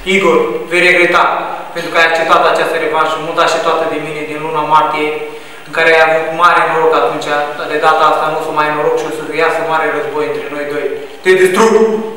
Igor, vei regreta, pentru că ai acceptat această revanșă, mult așteptată de mine din luna martie, în care ai avut mare noroc atunci, dar de data asta nu o să mai ai noroc și o să iasă mare război între noi doi. Te distrug!